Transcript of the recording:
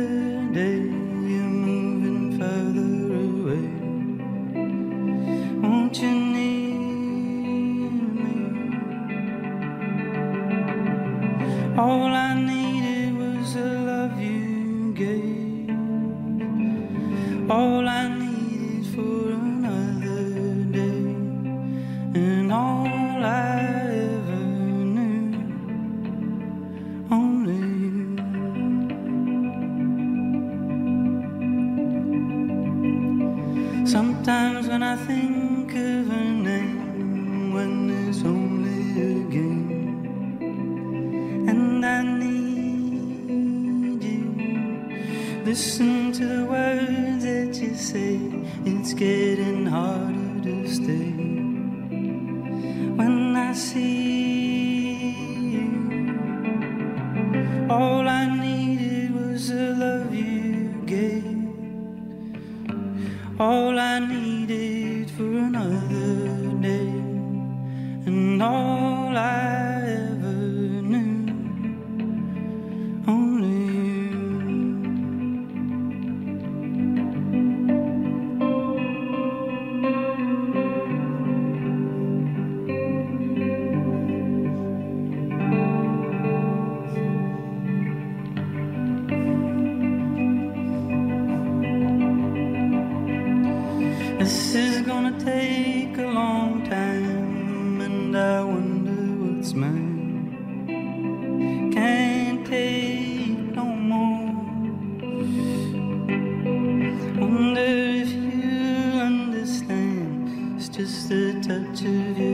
day you're moving further away. Won't you need me? All I needed was the love you gave. All I needed for another day, and all I ever knew, only you. Sometimes when I think of a name, when there's only a game, and I need you, listen to the words that you say. It's getting harder to stay. When I see you, all I needed was the love you gave. All I needed for another day, and all I ever knew, only you. This is gonna take a long time, and I wonder what's mine. Can't take no more. Wonder if you understand. It's just the touch of your